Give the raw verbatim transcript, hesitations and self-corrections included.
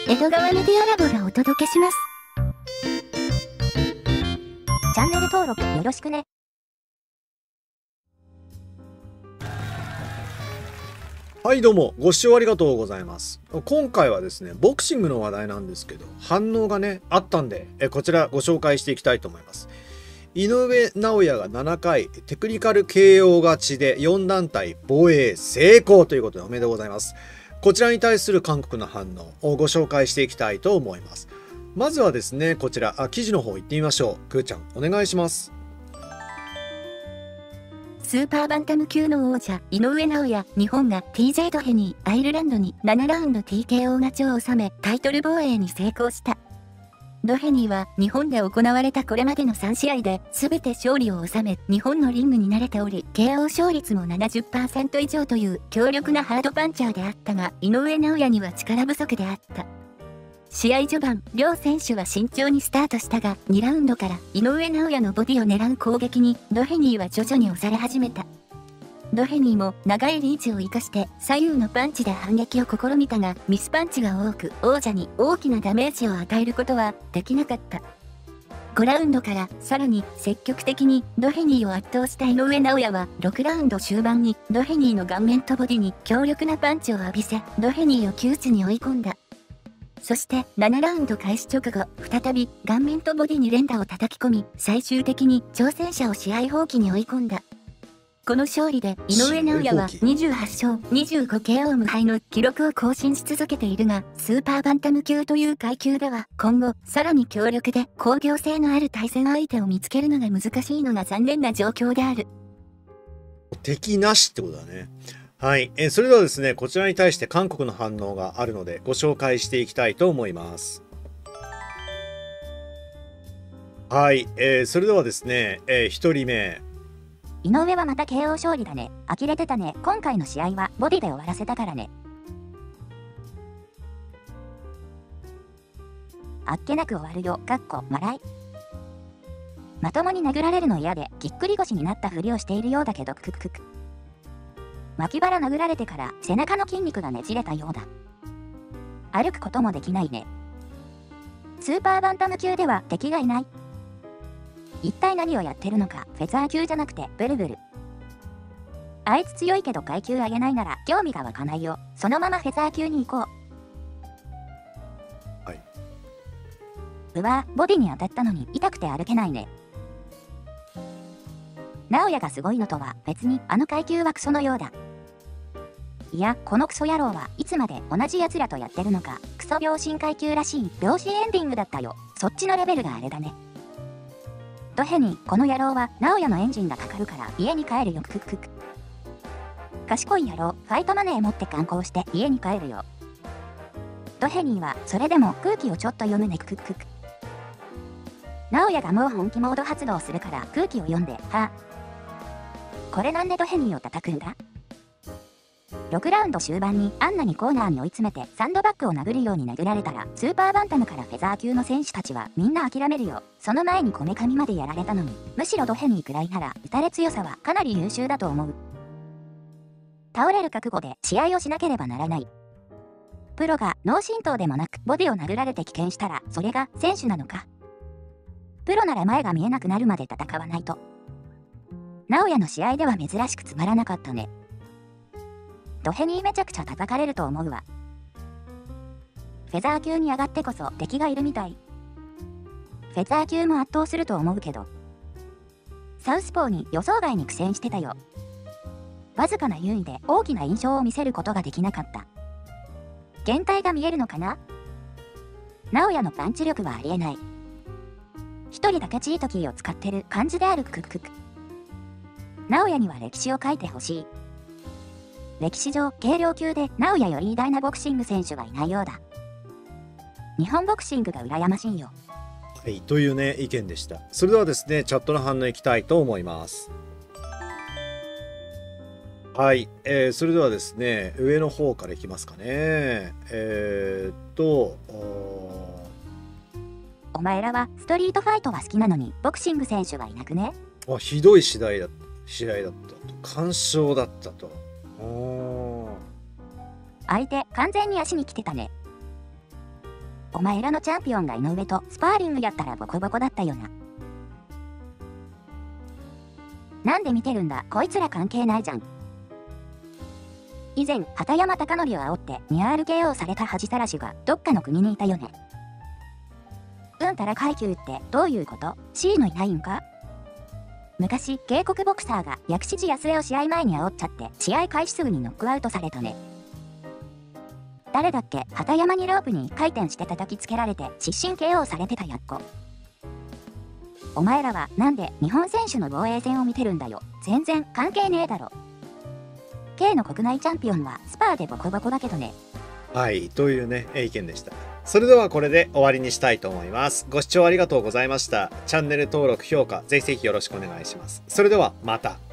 江戸川メディアラボがお届けします。 チャンネル登録よろしくね。 はいどうもご視聴ありがとうございます。今回はですねボクシングの話題なんですけど、反応がねあったんでえこちらご紹介していきたいと思います。井上尚弥がななかいテクニカル ケーオー 勝ちでよん団体防衛成功ということでおめでとうございます。こちらに対する韓国の反応をご紹介していきたいと思います。まずはですねこちらあ記事の方行ってみましょう。くーちゃんお願いします。 スーパーバンタム級の王者井上尚弥、日本が ティージェー ドヘニーアイルランドにななラウンド ティーケーオー 勝ちを収めタイトル防衛に成功した。ドヘニーは日本で行われたこれまでのさん試合で全て勝利を収め日本のリングに慣れており ケーオー 勝率も ななじゅっパーセント 以上という強力なハードパンチャーであったが、井上尚弥には力不足であった。試合序盤両選手は慎重にスタートしたがにラウンドから井上尚弥のボディを狙う攻撃にドヘニーは徐々に押され始めた。ドヘニーも長いリーチを生かして左右のパンチで反撃を試みたがミスパンチが多く王者に大きなダメージを与えることはできなかった。ごラウンドからさらに積極的にドヘニーを圧倒した井上尚弥はろくラウンド終盤にドヘニーの顔面とボディに強力なパンチを浴びせドヘニーを窮地に追い込んだ。そしてななラウンド開始直後再び顔面とボディに連打を叩き込み最終的に挑戦者を試合放棄に追い込んだ。この勝利で井上尚弥はにじゅうはち勝にじゅうごケーオー 無敗の記録を更新し続けているが、スーパーバンタム級という階級では今後さらに強力で興行性のある対戦相手を見つけるのが難しいのが残念な状況である。 敵なしってことだね。はい、えそれではですねこちらに対して韓国の反応があるのでご紹介していきたいと思います。はい、えー、それではですね、えー、ひとりめ井上はまた ケーオー 勝利だね。呆れてたね。今回の試合はボディで終わらせたからね。あっけなく終わるよ。かっこ笑い。まともに殴られるの嫌でぎっくり腰になったふりをしているようだけどクククク。脇腹殴られてから背中の筋肉がねじれたようだ。歩くこともできないね。スーパーバンタム級では敵がいない。一体何をやってるのか。フェザー級じゃなくてブルブル。あいつ強いけど階級上げないなら興味が湧かないよ。そのままフェザー級に行こう。 はい。 うわー、ボディに当たったのに痛くて歩けないね。尚弥がすごいのとは別にあの階級はクソのようだ。いや、このクソ野郎はいつまで同じ奴らとやってるのか。クソ秒針階級らしい秒針エンディングだったよ。そっちのレベルがあれだね。ドヘニー、この野郎は尚弥のエンジンがかかるから家に帰るよ。クククク。賢い野郎、ファイトマネー持って観光して家に帰るよ。ドヘニーはそれでも空気をちょっと読むね。クククク。尚弥がもう本気モード発動するから空気を読んで。はあ。これなんでドヘニーを叩くんだ。ろくラウンド終盤にあんなにコーナーに追い詰めてサンドバッグを殴るように殴られたらスーパーバンタムからフェザー級の選手たちはみんな諦めるよ。その前にこめかみまでやられたのにむしろドヘニーくらいなら打たれ強さはかなり優秀だと思う。倒れる覚悟で試合をしなければならない。プロが脳震盪でもなくボディを殴られて棄権したらそれが選手なのか。プロなら前が見えなくなるまで戦わないと。尚弥の試合では珍しくつまらなかったね。ドヘニーめちゃくちゃ叩かれると思うわ。フェザー級に上がってこそ敵がいるみたい。フェザー級も圧倒すると思うけどサウスポーに予想外に苦戦してたよ。わずかな優位で大きな印象を見せることができなかった。限界が見えるのかな。尚弥のパンチ力はありえない。一人だけチートキーを使ってる感じである。クククク。尚弥には歴史を書いてほしい。歴史上軽量級で尚弥より偉大なボクシング選手はいないようだ。日本ボクシングが羨ましいよ。 はい、というね意見でした。それではですねチャットの反応いきたいと思います。はい、えー、それではですね上の方からいきますかね。えー、っとお前らはストリートファイトは好きなのにボクシング選手はいなくね。 あひどい試合だ試合だったと完勝だったと。 相手完全に足に来てたね。 お前らのチャンピオンが井上とスパーリングやったらボコボコだったよな。なんで見てるんだ、こいつら関係ないじゃん。以前、畑山貴則を煽って にアールケーオー された恥さらしがどっかの国にいたよね。うんたら階級ってどういうこと？ C のいないんか？昔、警告ボクサーが薬師寺康江を試合前に煽っちゃって、試合開始すぐにノックアウトされたね。誰だっけ？畑山にロープに回転して叩きつけられて失神 ケーオー されてたやっこ。お前らはなんで日本選手の防衛戦を見てるんだよ。全然関係ねえだろ。K の国内チャンピオンはスパーでボコボコだけどね。 はい、というね、意見でした。それではこれで終わりにしたいと思います。ご視聴ありがとうございました。チャンネル登録、評価、ぜひぜひよろしくお願いします。それではまた。